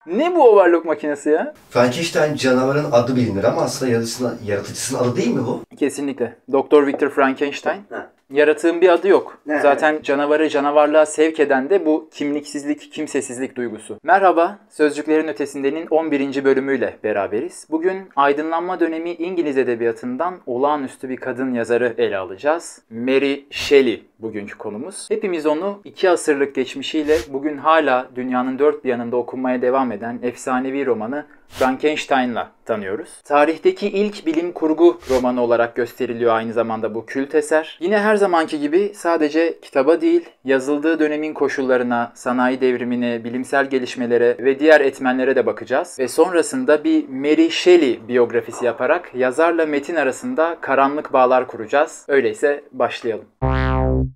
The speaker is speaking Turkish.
Ne bu overlock makinesi ya? Frankenstein canavarın adı bilinir ama aslında yaratıcısının adı değil mi bu? Kesinlikle. Doktor Victor Frankenstein. Ha. Yaratığın bir adı yok. Ne? Zaten canavarı canavarlığa sevk eden de bu kimliksizlik, kimsesizlik duygusu. Merhaba, Sözcüklerin Ötesinde'nin 11. bölümüyle beraberiz. Bugün aydınlanma dönemi İngiliz edebiyatından olağanüstü bir kadın yazarı ele alacağız. Mary Shelley bugünkü konumuz. Hepimiz onu 2 asırlık geçmişiyle bugün hala dünyanın dört bir yanında okunmaya devam eden efsanevi romanı Frankenstein'la tanıyoruz. Tarihteki ilk bilim kurgu romanı olarak gösteriliyor aynı zamanda bu kült eser. Yine her zamanki gibi sadece kitaba değil, yazıldığı dönemin koşullarına, sanayi devrimine, bilimsel gelişmelere ve diğer etmenlere de bakacağız. Ve sonrasında bir Mary Shelley biyografisi yaparak yazarla metin arasında karanlık bağlar kuracağız. Öyleyse başlayalım.